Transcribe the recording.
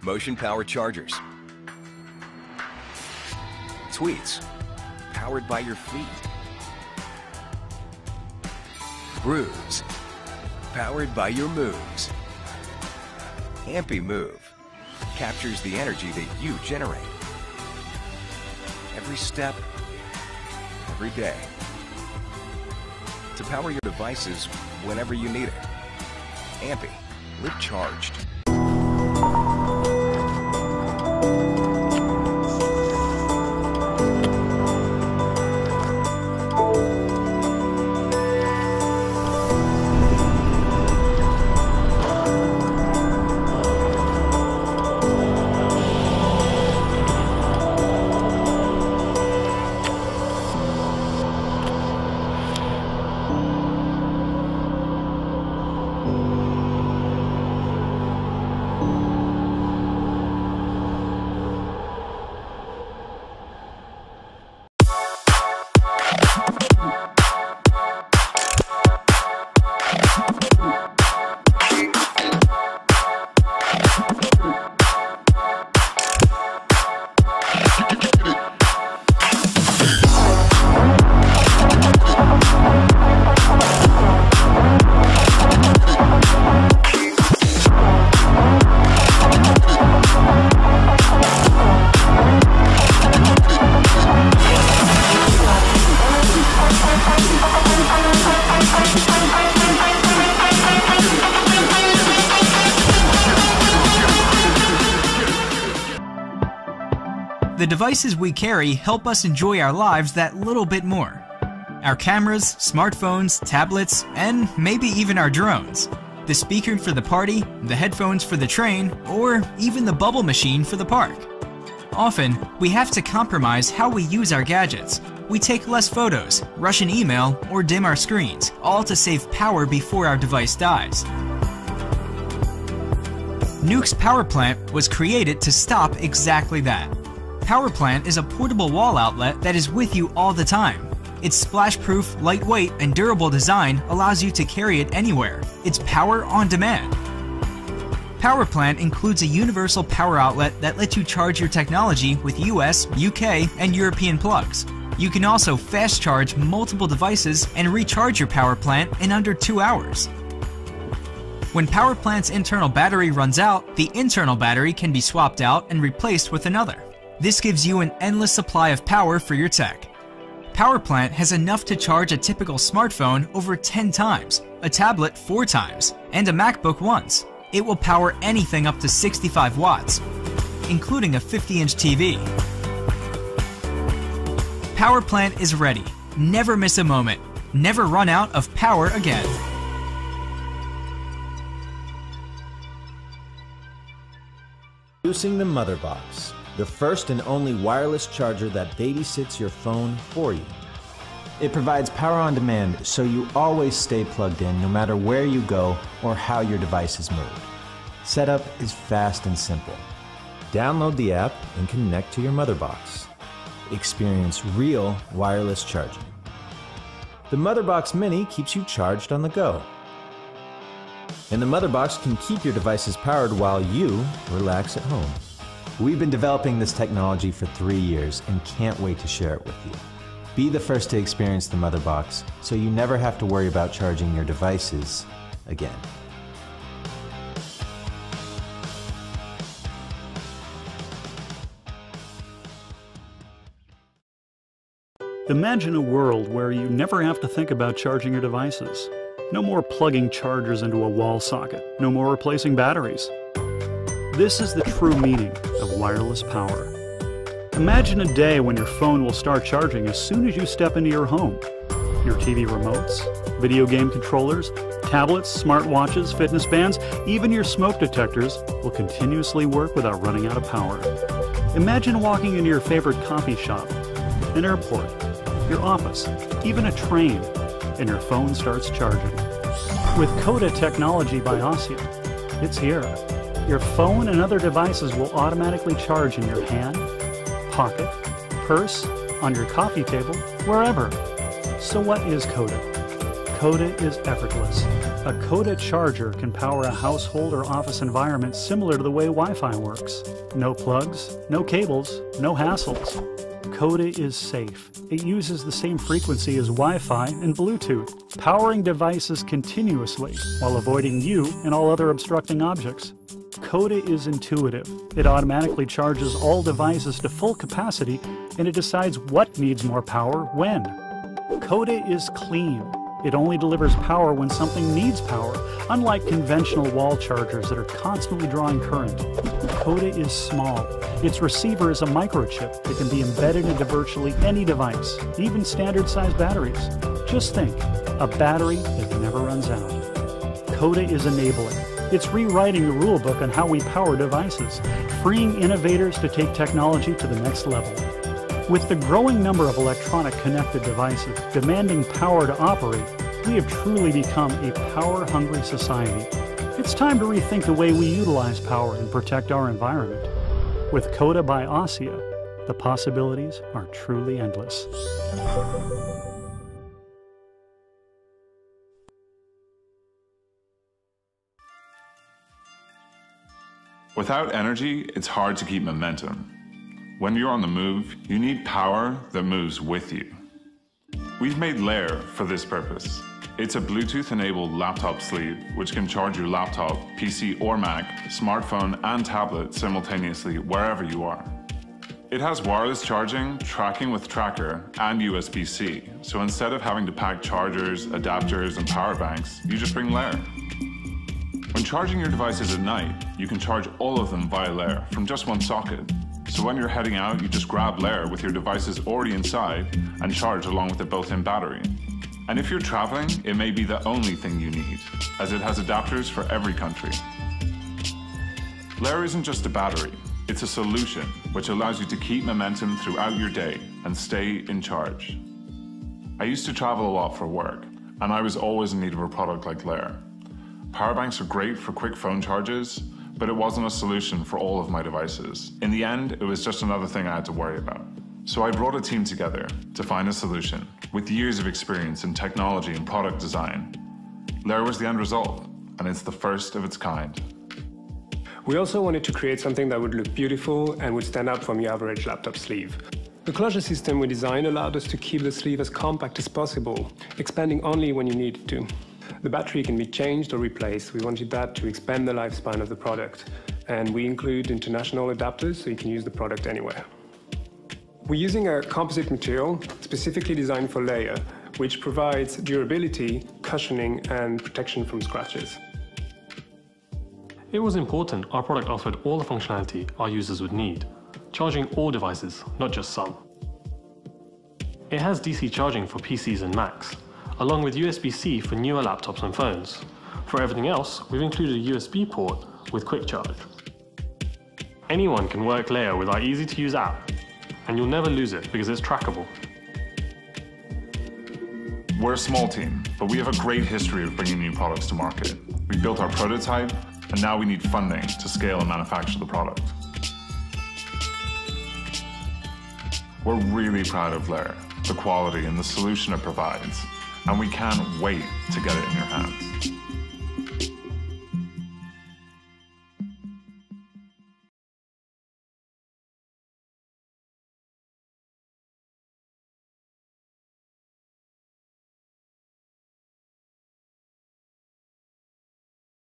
motion power chargers. Tweets, powered by your feet. Brews, powered by your moves. AMPY MOVE captures the energy that you generate. Every step, every day. To power your devices whenever you need it. AMPY, live charged. The devices we carry help us enjoy our lives that little bit more. Our cameras, smartphones, tablets, and maybe even our drones. The speaker for the party, the headphones for the train, or even the bubble machine for the park. Often, we have to compromise how we use our gadgets. We take less photos, rush an email, or dim our screens, all to save power before our device dies. Nuke's PowerPlant was created to stop exactly that. PowerPlant is a portable wall outlet that is with you all the time. Its splash-proof, lightweight, and durable design allows you to carry it anywhere. It's power on demand. PowerPlant includes a universal power outlet that lets you charge your technology with US, UK, and European plugs. You can also fast charge multiple devices and recharge your PowerPlant in under 2 hours. When PowerPlant's internal battery runs out, the internal battery can be swapped out and replaced with another. This gives you an endless supply of power for your tech. PowerPlant has enough to charge a typical smartphone over 10 times, a tablet 4 times, and a MacBook once. It will power anything up to 65 watts, including a 50-inch TV. PowerPlant is ready. Never miss a moment. Never run out of power again. Introducing the MotherBox, the first and only wireless charger that babysits your phone for you. It provides power on demand so you always stay plugged in no matter where you go or how your device is moved. Setup is fast and simple. Download the app and connect to your MotherBox. Experience real wireless charging. The MotherBox Mini keeps you charged on the go. And the MotherBox can keep your devices powered while you relax at home. We've been developing this technology for 3 years and can't wait to share it with you. Be the first to experience the MotherBox so you never have to worry about charging your devices again. Imagine a world where you never have to think about charging your devices. No more plugging chargers into a wall socket. No more replacing batteries. This is the true meaning of wireless power. Imagine a day when your phone will start charging as soon as you step into your home. Your TV remotes, video game controllers, tablets, smartwatches, fitness bands, even your smoke detectors will continuously work without running out of power. Imagine walking into your favorite coffee shop, an airport, your office, even a train, and your phone starts charging. With CODA technology by ASIA, it's here. Your phone and other devices will automatically charge in your hand, pocket, purse, on your coffee table, wherever. So what is CODA? CODA is effortless. A CODA charger can power a household or office environment similar to the way Wi-Fi works. No plugs, no cables, no hassles. CODA is safe. It uses the same frequency as Wi-Fi and Bluetooth, powering devices continuously while avoiding you and all other obstructing objects. CODA is intuitive. It automatically charges all devices to full capacity, and it decides what needs more power when. CODA is clean. It only delivers power when something needs power, unlike conventional wall chargers that are constantly drawing current. CODA is small. Its receiver is a microchip that can be embedded into virtually any device, even standard-sized batteries. Just think, a battery that never runs out. CODA is enabling. It's rewriting the rulebook on how we power devices, freeing innovators to take technology to the next level. With the growing number of electronic connected devices demanding power to operate, we have truly become a power-hungry society. It's time to rethink the way we utilize power and protect our environment. With CODA by ASSIA, the possibilities are truly endless. Without energy, it's hard to keep momentum. When you're on the move, you need power that moves with you. We've made Layer for this purpose. It's a Bluetooth-enabled laptop sleeve which can charge your laptop, PC or Mac, smartphone and tablet simultaneously wherever you are. It has wireless charging, tracking with tracker, and USB-C, so instead of having to pack chargers, adapters, and power banks, you just bring Layer. When charging your devices at night, you can charge all of them via Layer from just one socket. So when you're heading out, you just grab Layer with your devices already inside and charge along with the built-in battery. And if you're traveling, it may be the only thing you need, as it has adapters for every country. Layer isn't just a battery, it's a solution which allows you to keep momentum throughout your day and stay in charge. I used to travel a lot for work, and I was always in need of a product like Layer. Power banks are great for quick phone charges, but it wasn't a solution for all of my devices. In the end, it was just another thing I had to worry about. So I brought a team together to find a solution. With years of experience in technology and product design, Layer was the end result, and it's the first of its kind. We also wanted to create something that would look beautiful and would stand out from your average laptop sleeve. The closure system we designed allowed us to keep the sleeve as compact as possible, expanding only when you needed to. The battery can be changed or replaced. We wanted that to expand the lifespan of the product. And we include international adapters so you can use the product anywhere. We're using a composite material specifically designed for Layer, which provides durability, cushioning, and protection from scratches. It was important our product offered all the functionality our users would need, charging all devices, not just some. It has DC charging for PCs and Macs, along with USB-C for newer laptops and phones. For everything else, we've included a USB port with quick charge. Anyone can work Layer with our easy-to-use app, and you'll never lose it because it's trackable. We're a small team, but we have a great history of bringing new products to market. We built our prototype, and now we need funding to scale and manufacture the product. We're really proud of Layer, the quality and the solution it provides, and we can't wait to get it in your hands.